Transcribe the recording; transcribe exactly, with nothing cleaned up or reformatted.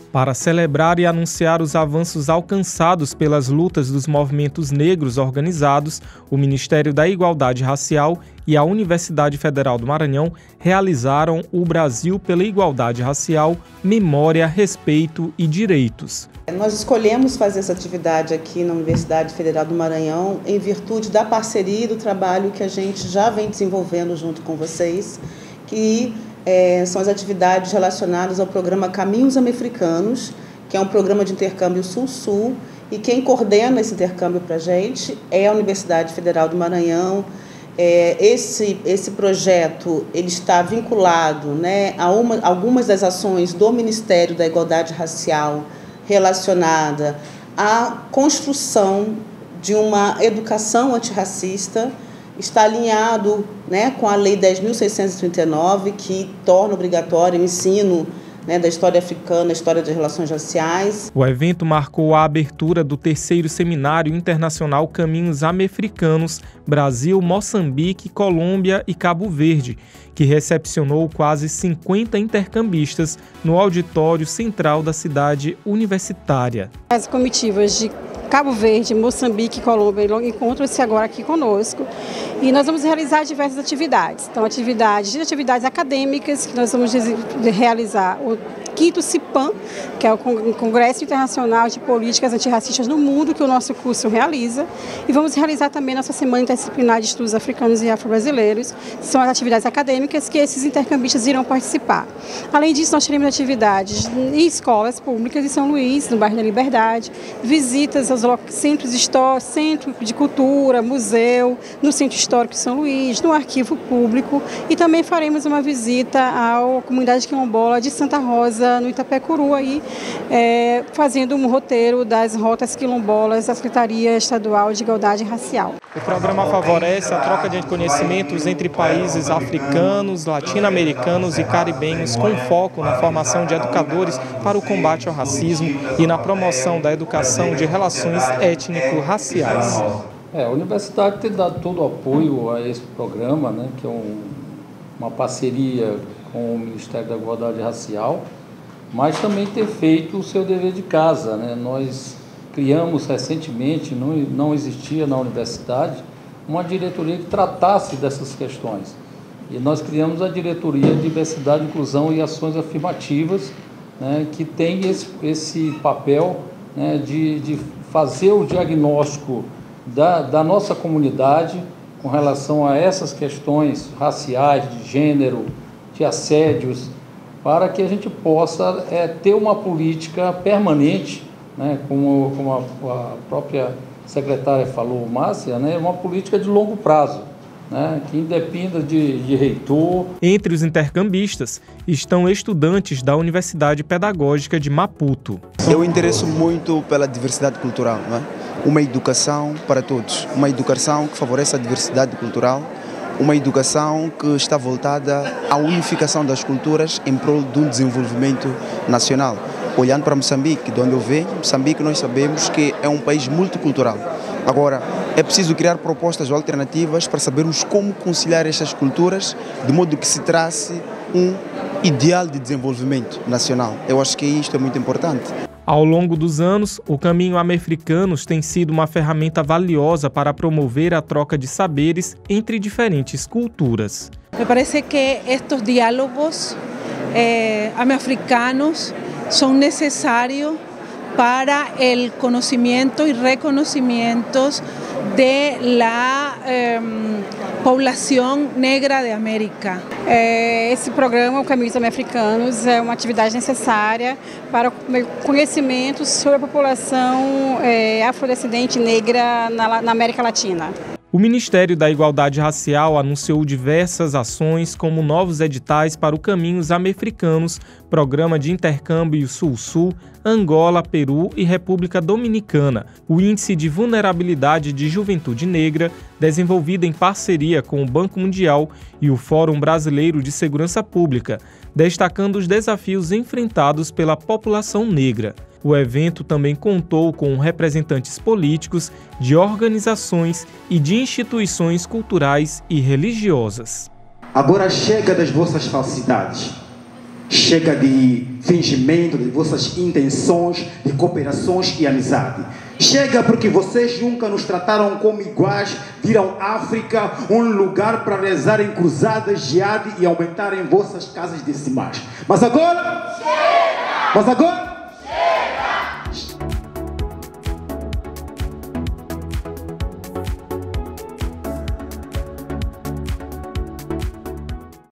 Para celebrar e anunciar os avanços alcançados pelas lutas dos movimentos negros organizados, o Ministério da Igualdade Racial e a Universidade Federal do Maranhão realizaram o Brasil pela Igualdade Racial, Memória, Respeito e Direitos. Nós escolhemos fazer essa atividade aqui na Universidade Federal do Maranhão em virtude da parceria e do trabalho que a gente já vem desenvolvendo junto com vocês, que é, são as atividades relacionadas ao programa Caminhos Americanos, que é um programa de intercâmbio Sul-Sul, e quem coordena esse intercâmbio para a gente é a Universidade Federal do Maranhão. É, esse, esse projeto ele está vinculado, né, a uma, algumas das ações do Ministério da Igualdade Racial relacionada à construção de uma educação antirracista. Está alinhado, né, com a Lei dez mil seiscentos e trinta e nove, que torna obrigatório o ensino, né, da história africana, história das relações raciais. O evento marcou a abertura do terceiro Seminário Internacional Caminhos Americanos, Brasil, Moçambique, Colômbia e Cabo Verde, que recepcionou quase cinquenta intercambistas no auditório central da cidade universitária. As comitivas de Cabo Verde, Moçambique e Colômbia encontram-se agora aqui conosco e nós vamos realizar diversas atividades. Então, atividades, atividades acadêmicas que nós vamos realizar o quinto CIPAM, que é o Congresso Internacional de Políticas Antirracistas no Mundo, que o nosso curso realiza, e vamos realizar também nossa Semana Interdisciplinar de Estudos Africanos e Afro-Brasileiros. São as atividades acadêmicas que esses intercambistas irão participar. Além disso, nós teremos atividades em escolas públicas em São Luís, no bairro da Liberdade, visitas aos centros históricos, centro de cultura, museu, no Centro Histórico de São Luís, no Arquivo Público, e também faremos uma visita à comunidade quilombola de Santa Rosa, no Itapecuru, aí, é, fazendo um roteiro das rotas quilombolas da Secretaria Estadual de Igualdade Racial. O programa favorece a troca de conhecimentos entre países africanos, latino-americanos e caribenhos, com foco na formação de educadores para o combate ao racismo e na promoção da educação de relações étnico-raciais. É, a universidade tem dado todo o apoio a esse programa, né, que é um, uma parceria com o Ministério da Igualdade Racial, mas também ter feito o seu dever de casa, né? Nós criamos recentemente, não, não existia na universidade, uma diretoria que tratasse dessas questões. E nós criamos a Diretoria de Diversidade, Inclusão e Ações Afirmativas, né, que tem esse, esse papel, né, de, de fazer o diagnóstico da, da nossa comunidade com relação a essas questões raciais, de gênero, de assédios, para que a gente possa é, ter uma política permanente, né, como, como a, a própria secretária falou, Márcia, né, uma política de longo prazo, né, que independa de, de reitor. Entre os intercambistas estão estudantes da Universidade Pedagógica de Maputo. Eu interesso muito pela diversidade cultural, não é? Uma educação para todos, uma educação que favorece a diversidade cultural, uma educação que está voltada à unificação das culturas em prol de um desenvolvimento nacional. Olhando para Moçambique, de onde eu venho, Moçambique nós sabemos que é um país multicultural. Agora, é preciso criar propostas alternativas para sabermos como conciliar estas culturas, de modo que se trace um ideal de desenvolvimento nacional. Eu acho que isto é muito importante. Ao longo dos anos, o Caminho Americanos tem sido uma ferramenta valiosa para promover a troca de saberes entre diferentes culturas. Me parece que estes diálogos eh, americanos são necessários para o conhecimento e reconhecimento de la eh, população negra de América. É, esse programa, o Caminhos Americanos, é uma atividade necessária para o conhecimento sobre a população é, afrodescendente negra na, na América Latina. O Ministério da Igualdade Racial anunciou diversas ações, como novos editais para o Caminhos Americanos, Programa de Intercâmbio Sul-Sul, Angola, Peru e República Dominicana, o Índice de Vulnerabilidade de Juventude Negra, desenvolvido em parceria com o Banco Mundial e o Fórum Brasileiro de Segurança Pública, destacando os desafios enfrentados pela população negra. O evento também contou com representantes políticos, de organizações e de instituições culturais e religiosas. Agora chega das vossas falsidades. Chega de fingimento de vossas intenções de cooperações e amizade. Chega porque vocês nunca nos trataram como iguais, viram África um lugar para realizarem cruzadas, jihad e aumentarem vossas casas decimais. Mas agora... Chega! Mas agora...